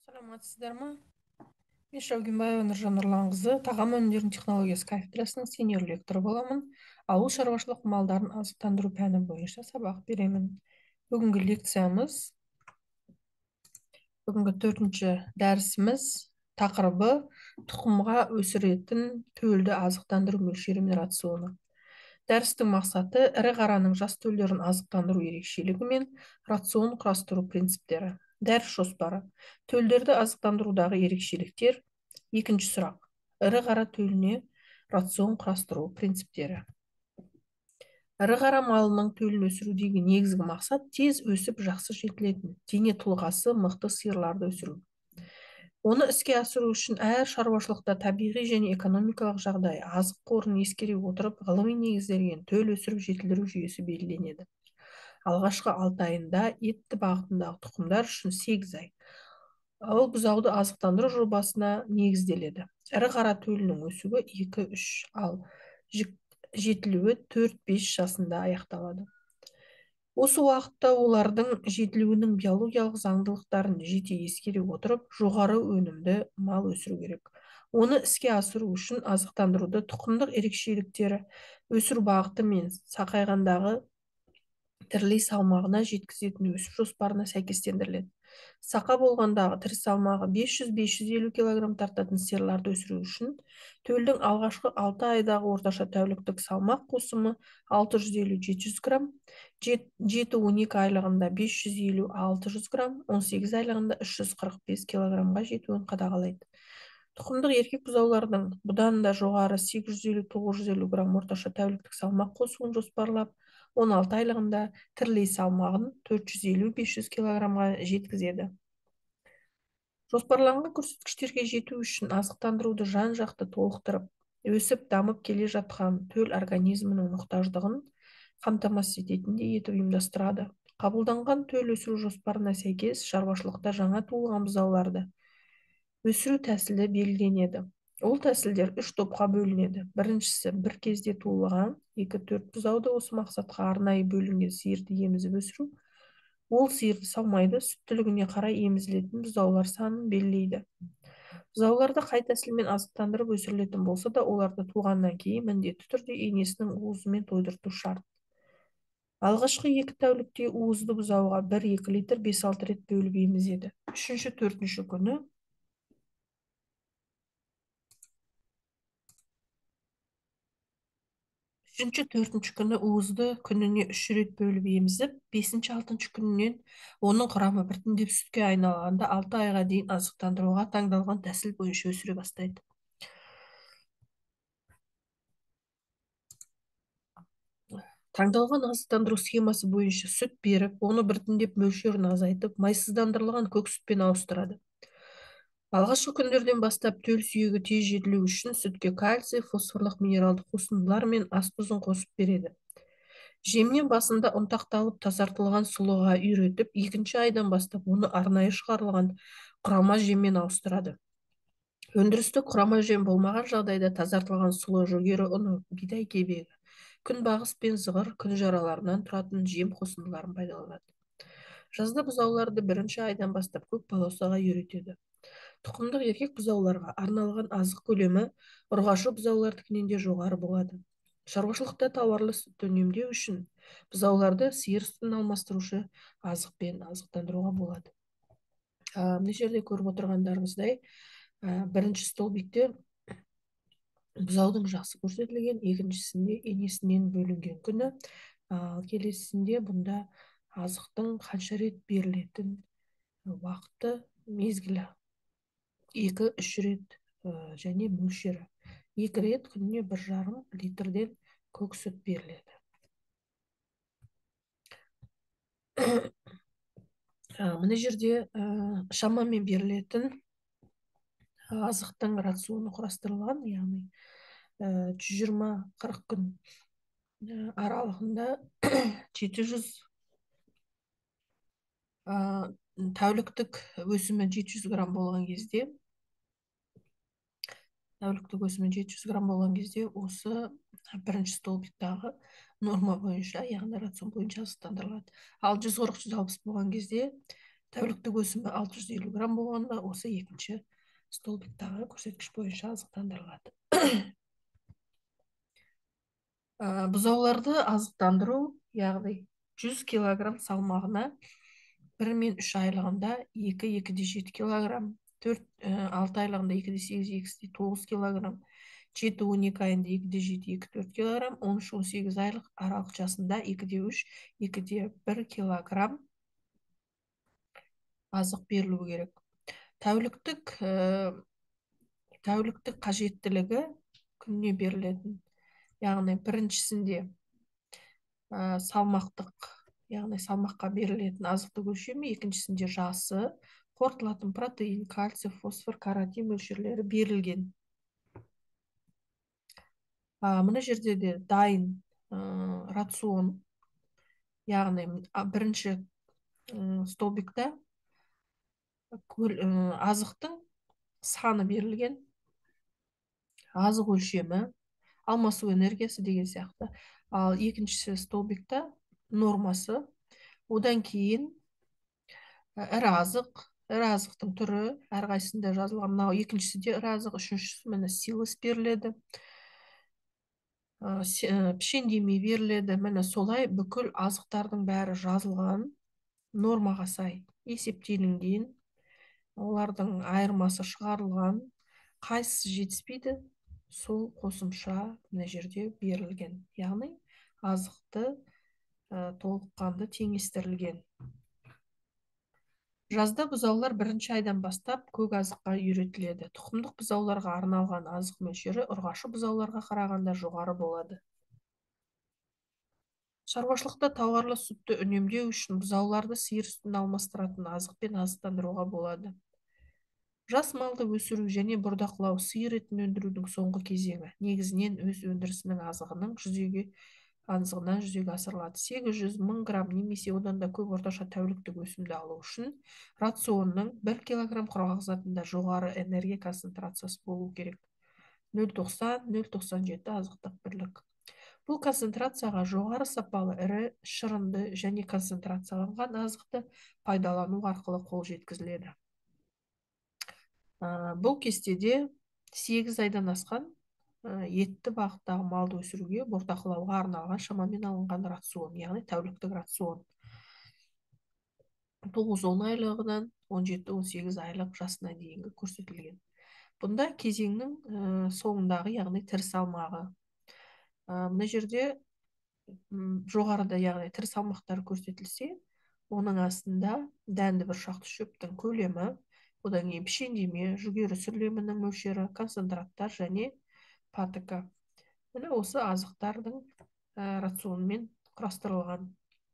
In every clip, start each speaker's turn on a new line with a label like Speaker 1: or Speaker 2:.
Speaker 1: Саламатсыздар ма? Мен Шавгенбаева Нұржан Нұрланқызы, тағам өнімдерінің технологиясы кафедрасының сеньор лекторы боламын. Ауыл шаруашылық малдарын азықтандыру пәні бойынша сабақ беремін. Бүгінгі лекциямыз, бүгінгі 4-ші дәрісіміз тақырыбы тұқымға өсіретін төлді азықтандыру мөлшері мен рационы. Дәрістің мақсаты ірі қараның жас төлдерін азықтандыру ерекшелігі мен рацион құрастыру принциптері. Дәріс жоспары. Төлдерді азықтандырудағы ерекшеліктер. Екінші сұрақ. Ірі қара төліне рацион құрастыру принциптері. Ірі қара малының төлін өсірудегі негізгі мақсат тез өсіп жақсы жетілетін дене тұлғасы мықты сиырларды өсіру. Оны іске асыру үшін әр шаруашылықта табиғи және экономикалық жағдай, азық қорын ескере отырып, ғылыми негізделген төл өсіріп жетілдіру жүйесі белгіленеді. Алғашқы 6 айында етті бағытындағы тұқымдар үшін 8 ай. Ол бұзауды азықтандыру жобасына негізделеді. Ірі қара төлінің өсуі 2-3, ал жетілуі 4-5 жасында аяқталады. Осы уақытта олардың жетілуінің биологиялық заңдылықтарын жете ескере отырып, жоғары өнімді мал өсіру керек. Оны іске асыру үшін азықтандыруды тұқымдық ерекшеліктері, өсіру бағыты мен сақайғандағы тірілей салмағына жеткізетін өсу жоспарына сәйкестендіріледі. Сақа болғандағы тірі салмағы 500-550 кг тартатын сиырларды өсіру үшін төлдің алғашқы 6 айдағы орташа тәуліктік салмақ қосымы 650-700 грамм, 7-12 айлығында 550-600 грамм, 18 айлығында 345 килограммға жетуін қадағалайды. Тұқымдық еркек бұзаулардың бұдан да жоғары 850-950 грамм орташа тәуліктік салмақ қосуын жоспарлап, 16 айлығында тірілей салмағын 450-500 килограммға жеткізеді. Жоспарланған көрсеткіштерге жету үшін азықтандыруды жан-жақты толықтырып, өсіп дамып келе жатқан төл организмінің мұқтаждығын қамтамасыз ететіндей етіп ұйымдастырады. Қабылданған төл өсіру жоспарына сәйкес шаруашылықта жаңа туылған бұзауларды өсіру тәсілі белгіленеді. Ол тәсілдер 3 топқа бөлінеді. Біріншісі, бір кезде туылған 2-4 бұзауды осы мақсатқа арнайы бөлінген сиырды емізіп өсіру. Ол сиырды саумайды, сүттілігіне қарай емізілетін бұзаулар санын белгілейді. Бұзауларды қай тәсілмен азықтандырып өсірілетін болса да, оларды туғаннан кейін міндетті түрде енесінің уызымен тойдырту шарт. Алғашқы 2 тәулікте уызды бұзауға 1-2 литр 5-6 рет бөліп емізеді. 3-4 күні Үшінші-төртінші күні уызды күніне 3 рет бөліп емізіп, 5-6 күнінен оның құрамы біртіндеп сүтке айналғанда 6 айға дейін азықтандыруға таңдалған тәсіл бойынша өсіре бастайды. Таңдалған азықтандыру схемасы бойынша сүт беріп, оны біртіндеп мөлшерін азайтып, майсыздандырылған көк сүтпен ауыстырады. Алғашқы күндерден бастап төл сүйегі тез жетілу үшін сүтке кальций, фосфорлық минералды қосындылар мен ас тұзын қосып береді. Жемнен басында ұнтақталып тазартылған сұлыға үйретіп, 2-ші айдан бастап оны арнайы шығарылған құрама жеммен ауыстырады. Өндірістік құрама жем болмаған жағдайда тазартылған сұлы, жүгері ұны, бидай кебегі, күнбағыс пен зығыр күн жараларынан тұратын жем қосындыларын пайдаланады. Жазда бұзауларды 1-ші айдан бастап көк балаусаға үйретеді. Тұқымдық еркек бұзауларға арналған азық көлемі ұрғашы бұзаулардікінен де жоғары болады. Шаруашылықта тауарлы сүтті үнемдеу үшін бұзауларды сиыр сүтін алмастырушы азықпен азықтандыруға болады. Мына жерде көріп отырғандарыңыздай, бірінші столбикте бұзаудың жасы көрсетілген, екіншісінде енесінен бөлінген күні, ал келесісінде бұнда азықтың қанша рет берілетін уақыты, мезгілі. 2-3 рет және мөлшері. 2 рет күніне 1,5 литрден көк сүт беріледі. Мына жерде шамамен берілетін азықтың рационы құрастырылған, яғни 120-40 күн аралығында 700 тәуліктік өсімі 700 грамм болған кезде, осы бірінші столбиктағы норма бойынша, яғни рацион бойынша азықтандырылады. Ал 140-160 болған кезде Тәуліктік өсімі 650 грамм болғанда, осы екінші столбиктағы көрсеткіш бойынша азықтандырылады. Бұзауларды азықтандыру, яғни 100 килограмм салмағына 1 мен 3 айлығында 2-2,7 килограмм, 4-6 айлығында 2,8-2,9 килограмм, 7-12 айында 2,7-2,4 килограмм, 13-18 айлық аралық жасында 2,3-2,1 килограмм азық берілу керек. Тәуліктік қажеттілігі күніне берілетін. Яғни біріншісінде салмақтық, яғни салмаққа берілетін азықтық өлшемі, екіншісінде жасы, қорытылатын протеин, кальций, фосфор, каротин мөлшерлері берілген. Мына жерде де дайын рацион, яғни бірінші столбикта азықтың саны берілген, азық өлшемі, алмасу энергиясы деген сияқты. Ал екіншісі столбикта нормасы, одан кейін ірі азықтың түрі әрқайсысында жазылған. Мынау екіншісі де ірі азық, үшіншісі міне силос беріледі, пішендеме беріледі. Міне солай бүкіл азықтардың бәрі жазылған, нормаға сай есептелінген, олардың айырмасы шығарылған, қайсысы жетіспейді, сол қосымша мына жерде берілген. Яғни азықты толыққанды теңестірілген. Жазда бұзаулар бірінші айдан бастап көк азыққа үйретіледі. Тұқымдық бұзауларға арналған азық мөлшері ұрғашы бұзауларға қарағанда жоғары болады. Шаруашылықта тауарлы сүтті үнемдеу үшін бұзауларды сиыр сүтін алмастыратын азықпен азықтандыруға болады. Жас малды өсіру және бордақылау сиыр етін өндірудің соңғы кезеңі. Негізінен өз өндірісінің азығынан жүзеге асырылады. 800 мың грамм немесе одан да көп орташа тәуліктік өсімді алу үшін рационның 1 килограмм құрғақ затында жоғары энергия концентрациясы болу керек. 0,90-0,97 азықтық бірлік. Бұл концентрацияға жоғары сапалы ірі, шырынды және концентрацияланған азықты пайдалану арқылы қол жеткізіледі. Бұл кестеде 8 айдан асқан етті бағыттағы малды өсіруге бордақылауға арналған шамамен алынған рацион, яғни тәуліктік рацион. 9-10 айлығынан 17-18 айлық жасына дейінгі көрсетілген. Бұнда кезеңнің соңындағы, яғни тірі салмағы. Мына жерде жоғарыда, яғни тірі салмақтары көрсетілсе, оның астында дәнді бұршақты шөптің көлемі, одан кейін пішендеме, жүгері сүрлемінің мөлшері, концентраттар және патока. Міне осы азықтардың рационымен құрастырылған.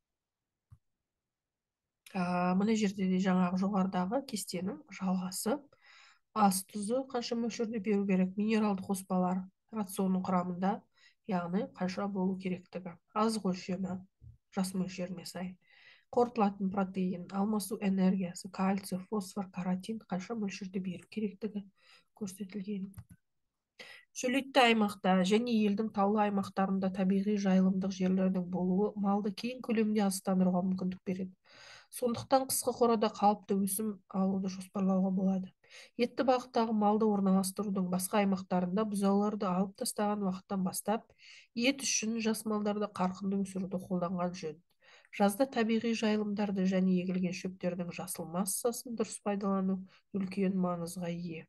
Speaker 1: Мына жерде де жаңағы жоғарыдағы кестенің жалғасы. Ас тұзы қанша мөлшерде беру керек, минералды қоспалар рационның құрамында, яғни қанша болу керектігі, азық өлшемі жас мөлшеріне сай, қорытылатын протеин, алмасу энергиясы, кальций, фосфор, каротин қанша мөлшерде беру керектігі көрсетілген. Шөлейтті аймақта және елдің таулы аймақтарында табиғи жайылымдық жерлердің болуы малды кең көлемде азықтандыруға мүмкіндік береді. Сондықтан қысқы қорада қалыпты өсім алуды жоспарлауға болады. Етті бағыттағы малды орналастырудың басқа аймақтарында бұзауларды алып тастаған уақыттан бастап ет үшін жас малдарды қарқынды өсіруді қолданған жөн. Жазда табиғи жайылымдарды және егілген шөптердің жасыл массасын дұрыс пайдалану үлкен маңызға ие.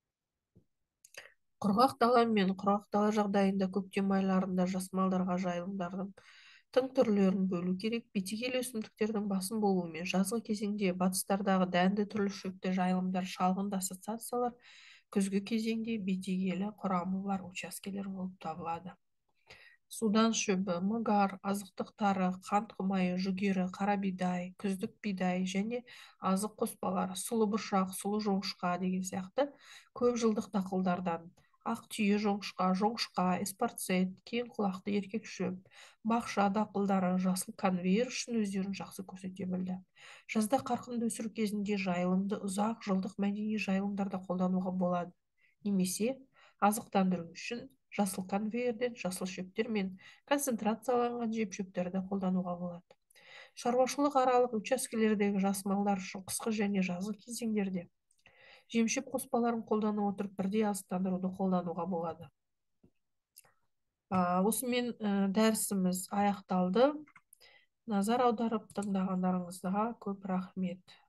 Speaker 1: Құрғақ дала мен құрғақ дала жағдайында көктем айларында жас малдарға жайылымдардың тың түрлерін бөлу керек. Бетегелі өсімдіктердің басым болуымен жазғы кезеңде батыстардағы дәнді түрлі шөпті жайылымдар, шалғынды ассоциациялар күзгі кезеңде бетегелі құрамы бар учаскелер болып табылады. Судан шөбі, мығар, азықтық тары, қант құмайы, жүгері, қара бидай, күздік бидай және азық қоспалары, сұлы бұршақ, сұлы жоңышқа деген сияқты көп жылдық дақылдардан ақ түйе жоңышқа, эспарцет, кең құлақты еркек шөп, бақша дақылдары жасыл конвейер үшін өздерін жақсы көрсете білді. Жазда қарқынды өсіру кезінде жайылымды ұзақ жылдық мәдени жайылымдарда қолдануға болады. Немесе азықтандыру үшін жасыл конвейерден жасыл шөптер мен концентрацияланған жем шөптерді қолдануға болады. Шаруашылық аралық учаскелердегі жас малдар үшін қысқы және жазғы кезеңдерде жемшөп қоспаларын қолдана отырып бірдей азықтандыруды қолдануға болады. Осымен дәрісіміз аяқталды. Назар аударып тыңдағандарыңызға көп рахмет.